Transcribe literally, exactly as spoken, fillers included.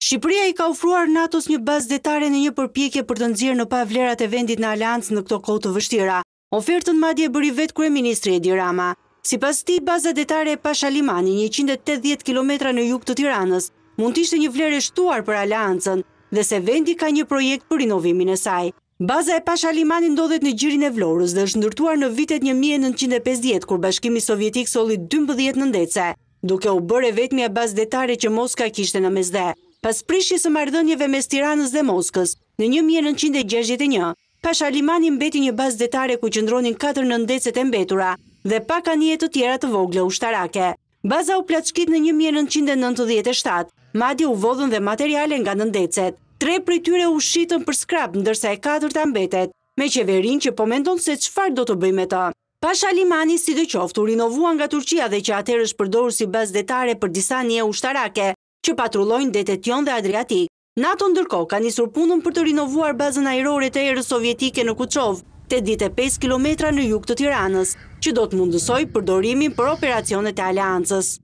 Shqipëria i ka ofruar NATO-s një bazë detare në një përpjekje për të nxjerrë në pa vlerat e vendit në aleancë në këto kohë të vështira. Ofertën madje e bëri vetë kryeministri Edi Rama. Sipas tij, baza detare e Pashalimani, njëqind e tetëdhjetë kilometra në jug të Tiranës, mund të ishte një vlerë e shtuar për aleancën dhe se vendi ka një projekt për rinovimin e saj. Baza e Pashalimani ndodhet në gjirin e Vlorës dhe është ndërtuar në vitet një mijë e nëntëqind e pesëdhjetë kur Bashkimi Sovjetik solli dymbëdhjetë nëndece, duke u bërë e vetmja bazë detare që Moska kishte në mesdhe. Pas prishjes së marrëdhënieve mes Tiranës dhe Moskës në një mijë e nëntëqind e gjashtëdhjetë e një, Pashalimani mbeti një bazë detare ku qëndronin katër nëndecet e mbetura dhe pak anije të tjera të vogla ushtarake. Baza u plaçkit në një mijë e nëntëqind e nëntëdhjetë e shtatë, madje u vodhën dhe materiale nga nëndecet. Tre prej tyre u shitën për skrap, ndërsa e katërta mbetet me qeverinë që po mendon se çfarë do të bëjë me të. Pashalimani sidoqoftë u rinovua nga Turqia dhe që atëherë është përdorur si bazë detare për disa anije ushtarake që patrullojnë detet Jon dhe Adriatik. NATO ndërkohë ka nisur punën për të rinovuar bazën ajrore të erës sovjetike në Kuçov, tetëdhjetë e pesë kilometra në jug të Tiranës, që do të mundësoj përdorimin për operacionet e aleancës.